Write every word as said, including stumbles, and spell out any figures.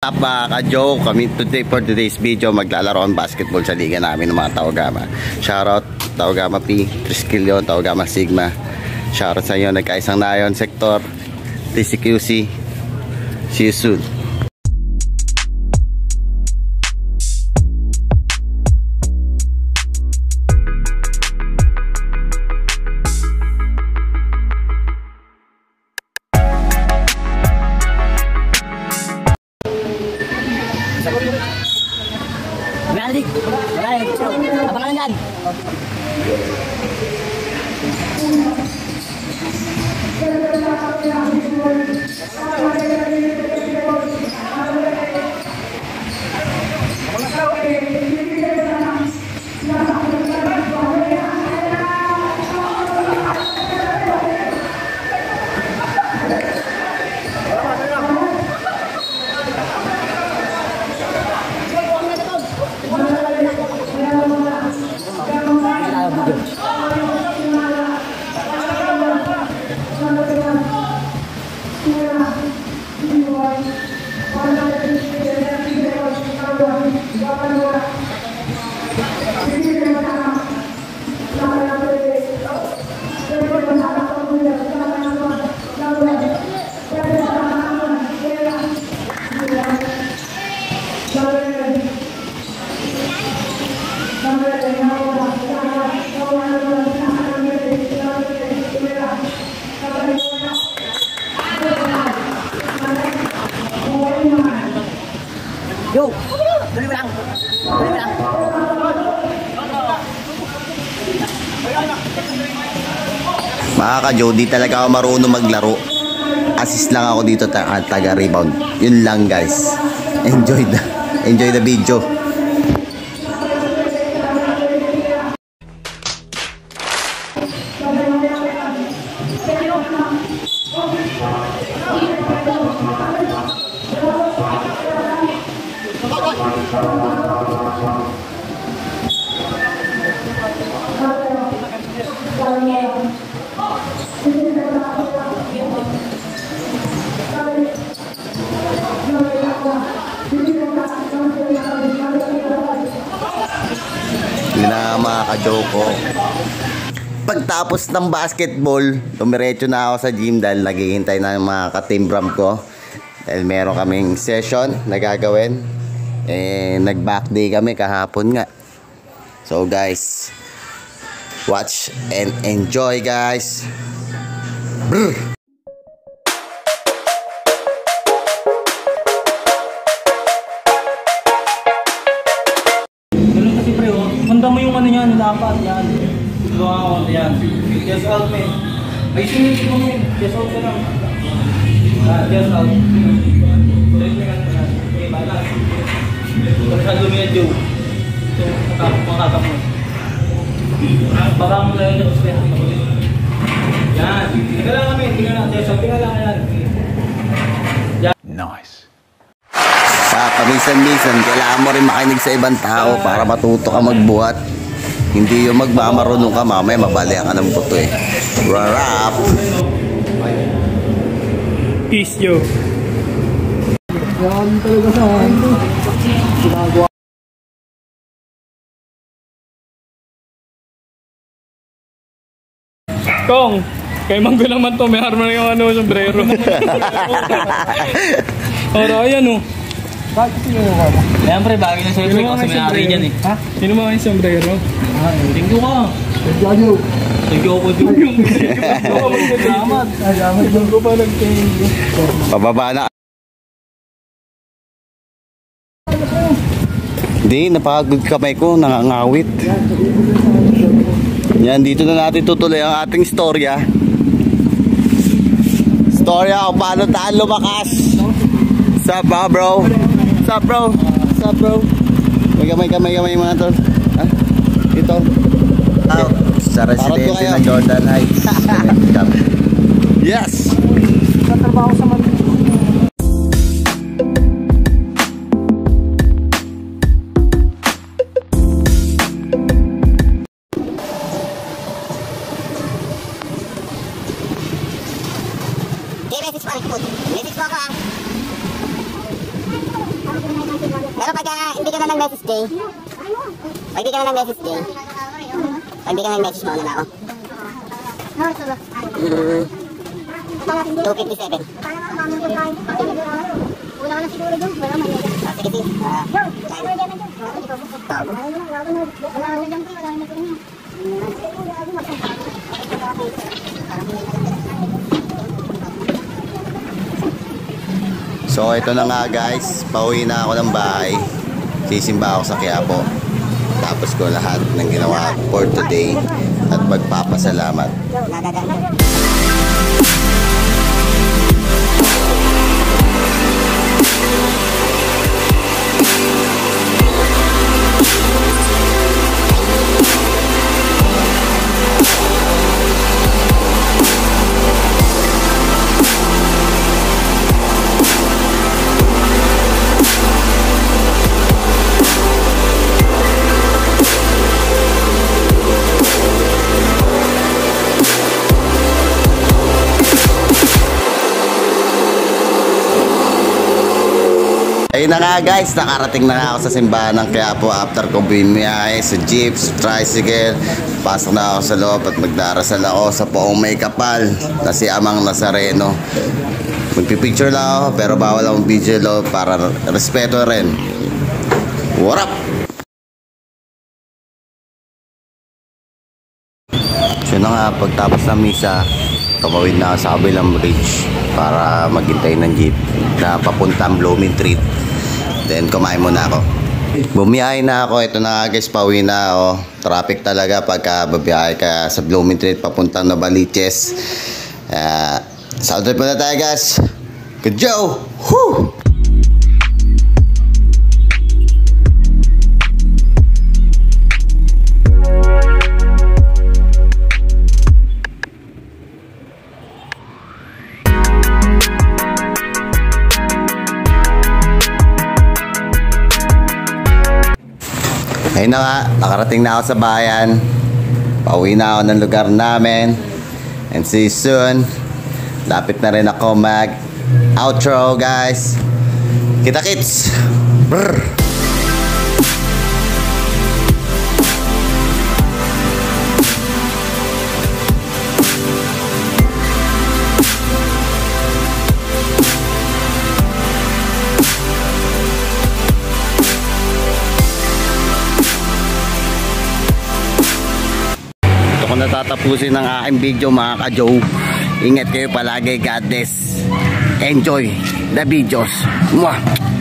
Up mga ka-joke, kami today for today's video maglalaro ang basketball sa liga namin ng mga Taogama. Shoutout Taogama P, Triskelion, Taogama Sigma. Shoutout sa inyo, nagkaisang nayon sector, T C Q C. See you soon. Balik, balik, abangan yan. Yo, tuloy mo lang. Tuloy mo lang. Mga ka-Joe, di talaga ako marunong maglaro. Assist lang ako dito, taga-rebound. Yun lang guys. Enjoy the, enjoy the video. Yun na mga ka-joke ko. Pagtapos ng basketball, dumiretso na ako sa gym dahil naghihintay na yung mga ka-teambram ko. Dahil meron kaming session na gagawin. Eh, nag-back day kami kahapon nga. So guys, watch and enjoy guys. Brr. Handa mo yung ano yan, dapat yan. Wow, yan. Just out, man. Ay, sinunod mo, man. Just out ka lang. Ah, just out. Tuloy mo yan. Okay, balance. Kung saan lumiyad yung ito, makakap mo. Baka mo lang yung spend. Yan. Tingnan lang kami. Tingnan lang. Just out. Tingnan lang yan. Nice. Pa, paminsan-minsan, kailangan mo rin makinig sa ibang tao para matuto ka magbuhat. Hindi yung magmamarunong ka, mamaya mabalihan ka ng buto eh. Rarap! Peace, yo. Yan talaga sa ginagawa. Kong, kay Manggo naman to, may harma na yung ano, sombrero. Ora, ayan o. Bakit sino mo ba? Ayan pre, bagay na sa'yo kasi may ari dyan eh. Ha? Sino mo yung sombrero? Ah, tingko ka. Tingko Tingko ako dyan. Salamat. Salamat doon ko pa nag-tingko. Pababa na. Hindi, napagod kamay ko, nangangawit. Yan, dito na natin tutuloy ang ating storya. Storya kung paano tayo lumakas. Sup mga bro? Sup bro? Sup bro? May kamay kamay kamay mga tol. Ha? Ito. Out. Sa residente na Jordan Heights. Yes! Katrabaho sa Manila. Message mo ako ah. Pero pagka hindi ka na nag-message, Jay, pag hindi ka na nag-message, Jay, pag hindi ka na nag-message, mauna na ako. Mm, two fifty-seven. Wala ka na siguro doon. Wala man yan. Sige, sige. So ito na nga guys, pauwi na ako ng bahay. Sisimba ako sa Quiapo. Tapos ko lahat ng ginawa for today at magpapasalamat. Ayun na nga guys, nakarating na nga ako sa simbahan ng Quiapo after ko bimiyahe sa jeeps, tricycle. Pasok na ako sa loob at magdarasal ako sa poong may kapal na si Amang Nazareno. Magpipicture lang ako pero bawal akong video loob para respeto rin. What up? So na nga, pagtapos ng misa, tumawid na ako sa kabilang bridge para maghintay ng jeep na papuntang Blooming Treat. Then kumain muna ako. Bumiyahe na ako. Ito na guys, pauwi na ako. Traffic talaga pagka babiyahe ka sa Blooming Treat papuntang Novaliches. uh, Sound trip muna tayo guys. Good job! Woo! Ayun na nga, nakarating na ako sa bayan. Pauwi na ako ng lugar namin. And see you soon. Lapit na rin ako mag outro guys. Kita kits. Brr. Natatapusin ng aking video mga ka-Joe. Ingat kayo palagi. God bless. Enjoy the videos. Mwah!